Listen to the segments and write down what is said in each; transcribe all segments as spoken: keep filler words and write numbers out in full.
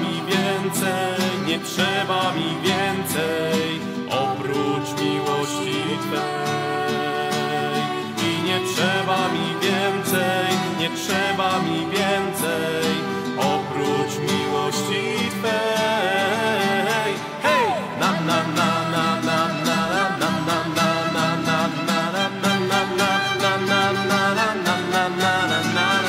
mi więcej, nie trzeba mi więcej, oprócz miłości Twej. I nie trzeba mi więcej, nie trzeba mi więcej, oprócz miłości Twej. Hej! Na na na na na na na na na na na na na na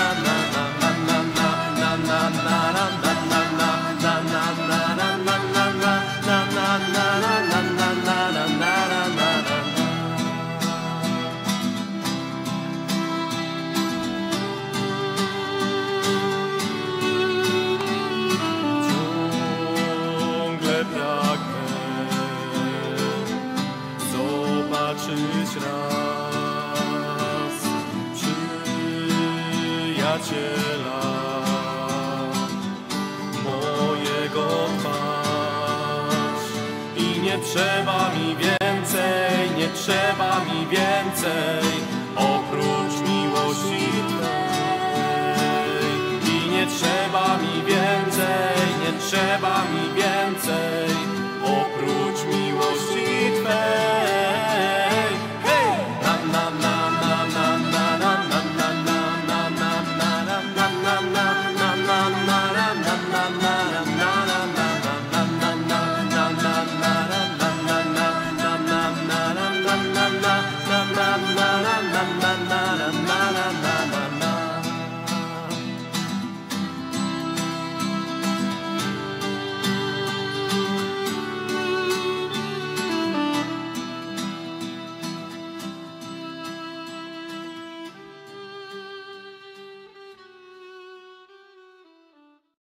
zobaczyć raz przyjaciela mojego twarz. I nie trzeba mi więcej, nie trzeba mi więcej, oprócz miłości Twej. I nie trzeba mi więcej, nie trzeba mi więcej,